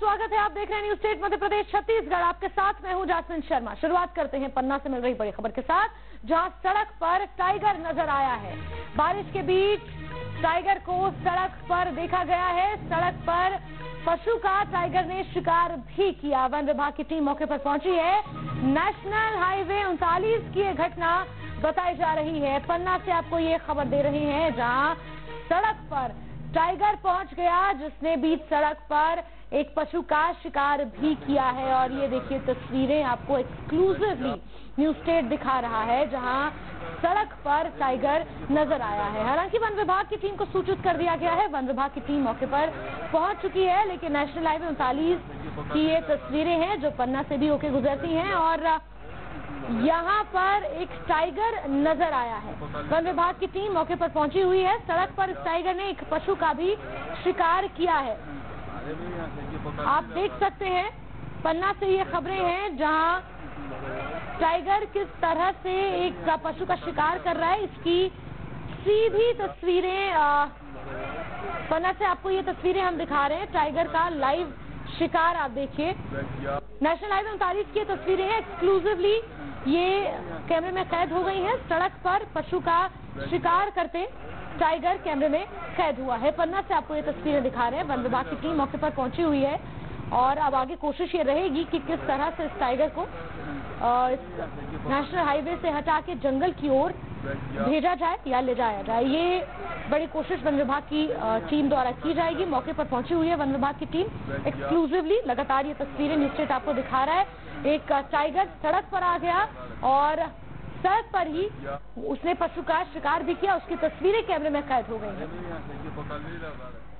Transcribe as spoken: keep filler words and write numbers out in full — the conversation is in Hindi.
स्वागत है। आप देख रहे हैं न्यूज स्टेट मध्य प्रदेश छत्तीसगढ़। आपके साथ मैं हूं जासमिन शर्मा। शुरुआत करते हैं पन्ना से मिल रही बड़ी खबर के साथ, जहां सड़क पर टाइगर नजर आया है। बारिश के बीच टाइगर को सड़क पर देखा गया है। सड़क पर पशु का टाइगर ने शिकार भी किया। वन विभाग की टीम मौके पर पहुंची है। नेशनल हाईवे उनतालीस की यह घटना बताई जा रही है। पन्ना से आपको ये खबर दे रही है, जहां सड़क पर टाइगर पहुंच गया, जिसने बीच सड़क पर एक पशु का शिकार भी किया है। और ये देखिए तस्वीरें आपको एक्सक्लूसिवली न्यूज स्टेट दिखा रहा है, जहां सड़क पर टाइगर नजर आया है। हालांकि वन विभाग की टीम को सूचित कर दिया गया है। वन विभाग की टीम मौके पर पहुंच चुकी है, लेकिन नेशनल हाईवे उनतालीस की ये तस्वीरें हैं जो पन्ना से भी होके गुजरती हैं, और यहाँ पर एक टाइगर नजर आया है। वन विभाग की टीम मौके पर पहुंची हुई है। सड़क पर इस टाइगर ने एक पशु का भी शिकार किया है। आप देख सकते हैं पन्ना से ये खबरें हैं, जहां टाइगर किस तरह से एक पशु का शिकार कर रहा है, इसकी सीधी तस्वीरें पन्ना से आपको ये तस्वीरें हम दिखा रहे हैं। टाइगर का लाइव शिकार आप देखिए। नेशनल हाईवे उनतालीस की तस्वीरें हैं, एक्सक्लूसिवली ये कैमरे में कैद हो गई हैं। सड़क पर पशु का शिकार करते टाइगर कैमरे में कैद हुआ है। पन्ना से आपको ये तस्वीरें दिखा रहे हैं। वन विभाग की टीम मौके पर पहुंची हुई है, और अब आगे कोशिश ये रहेगी कि किस तरह से इस टाइगर को नेशनल हाईवे से हटा के जंगल की ओर भेजा जाए या ले जाया जाए। ये बड़ी कोशिश वन विभाग की टीम द्वारा की जाएगी। मौके पर पहुंची हुई है वन विभाग की टीम एक्सक्लूसिवली। लगातार ये तस्वीरें न्यूज स्टेट आपको दिखा रहा है। एक टाइगर सड़क पर आ गया और सड़क पर ही उसने पशु का शिकार भी किया। उसकी तस्वीरें कैमरे में कैद हो गई हैं।